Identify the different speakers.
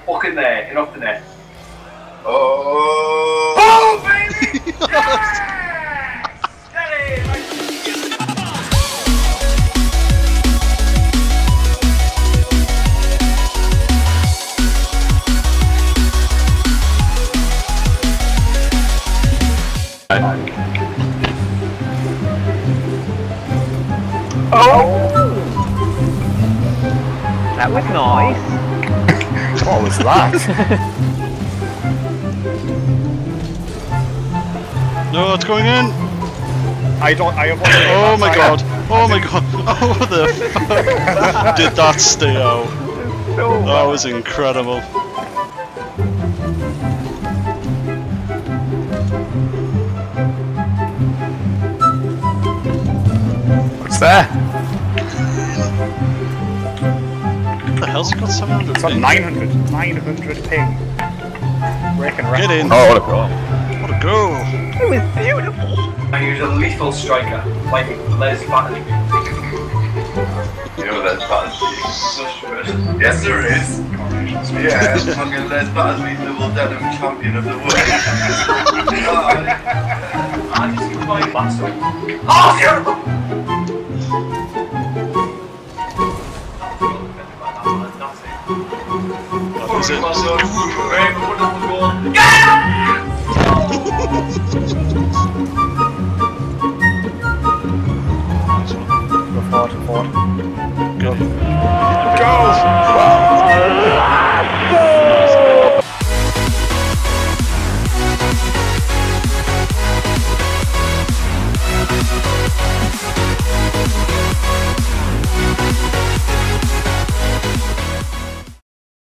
Speaker 1: Fuck in there, and off the net.
Speaker 2: Oh!
Speaker 1: Oh, baby! Yes! Get it!
Speaker 3: Oh! That was nice.
Speaker 4: What was that?
Speaker 5: No, it's going in!
Speaker 4: Oh
Speaker 5: my god! Oh my god! Oh the fuck did that stay out? That was incredible.
Speaker 4: What's there?
Speaker 5: What the hell's it got 700
Speaker 4: It's got
Speaker 5: ping?
Speaker 4: 900 ping. Breaking record.
Speaker 5: Get in!
Speaker 4: Oh, what a goal.
Speaker 5: What a goal!
Speaker 3: It was beautiful.
Speaker 1: And he was a lethal striker, like Les Battersby.
Speaker 2: You know Les Battersby such good. Yes, there is. Yeah, fucking Les Battersby, double denim champion of the world.
Speaker 1: I just keep buying faster. Oh, yeah!
Speaker 5: That was it.
Speaker 1: Very wonderful goal. Yeah!
Speaker 4: Go forward.
Speaker 5: Go.